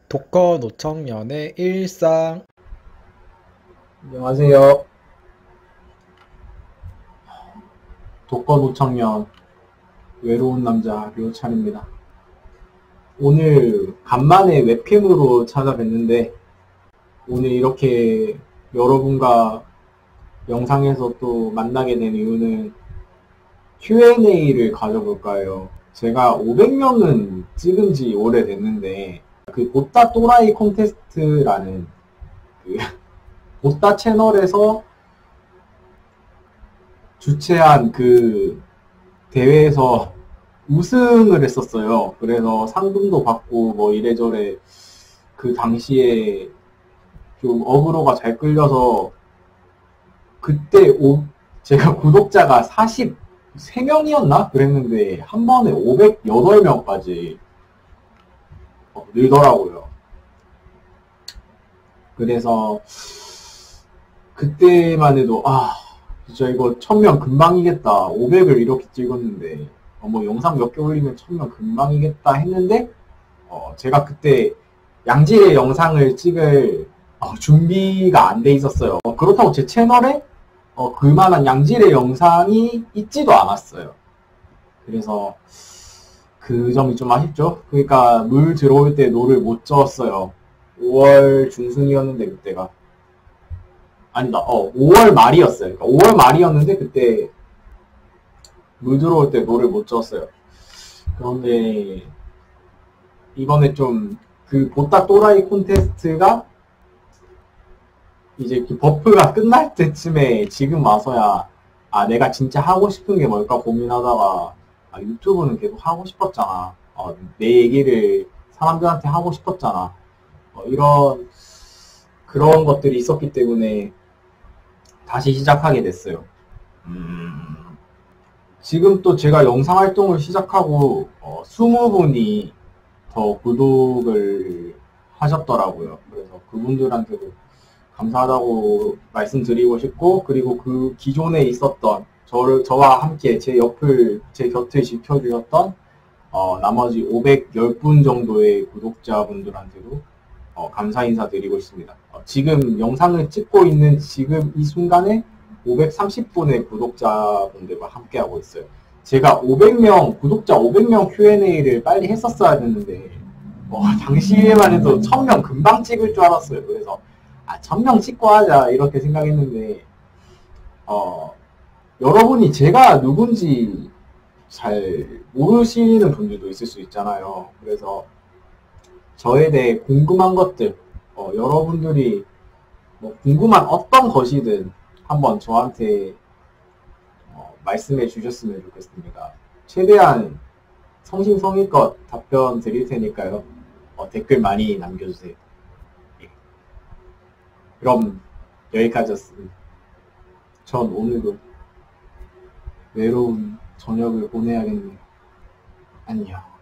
독거 노청년의 일상. 안녕하세요. 독거 노청년 외로운 남자 류찬입니다. 오늘 간만에 웹캠으로 찾아뵀는데 오늘 이렇게 여러분과 영상에서 또 만나게 된 이유는 Q&A를 가져볼까 해요. 제가 500명은 찍은 지 오래됐는데 그 보따 또라이 콘테스트라는 그 보따 채널에서 주최한 그 대회에서 우승을 했었어요. 그래서 상금도 받고 뭐 이래저래 그 당시에 좀 어그로가 잘 끌려서 그때 제가 구독자가 43명이었나? 그랬는데 한 번에 508명까지 늘더라고요. 그래서 그때만 해도 진짜 이거 1000명 금방이겠다. 500을 이렇게 찍었는데 뭐 영상 몇 개 올리면 1000명 금방이겠다 했는데 제가 그때 양질의 영상을 찍을 준비가 안 돼 있었어요. 그렇다고 제 채널에 그만한 양질의 영상이 있지도 않았어요. 그래서 그 점이 좀 아쉽죠. 그러니까 물 들어올 때 노를 못 저었어요. 5월 중순이었는데 그때가 아니다. 5월 말이었어요. 그러니까 5월 말이었는데 그때 물 들어올 때 노를 못 졌어요. 그런데 이번에 좀 그 보따 또라이 콘테스트가 이제 그 버프가 끝날 때쯤에 지금 와서야 내가 진짜 하고 싶은 게 뭘까 고민하다가 유튜브는 계속 하고 싶었잖아. 내 얘기를 사람들한테 하고 싶었잖아. 그런 것들이 있었기 때문에 다시 시작하게 됐어요. 지금 또 제가 영상 활동을 시작하고 20분이 더 구독을 하셨더라고요. 그래서 그분들한테도 감사하다고 말씀드리고 싶고, 그리고 그 기존에 있었던 저와 함께 제 곁을 지켜주셨던 나머지 510분 정도의 구독자분들한테도 감사 인사드리고 있습니다. 지금 영상을 찍고 있는 지금 이 순간에 530분의 구독자분들과 함께하고 있어요. 제가 구독자 500명 Q&A를 빨리 했었어야 됐는데, 당시에만 해도 1000명 금방 찍을 줄 알았어요. 그래서, 1000명 찍고 하자, 이렇게 생각했는데, 여러분이 제가 누군지 잘 모르시는 분들도 있을 수 있잖아요. 그래서, 저에 대해 궁금한 것들, 여러분들이 궁금한 어떤 것이든 한번 저한테 말씀해 주셨으면 좋겠습니다. 최대한 성심성의껏 답변 드릴 테니까요. 댓글 많이 남겨주세요. 예. 그럼 여기까지였습니다. 전 오늘도 외로운 저녁을 보내야겠네요. 안녕.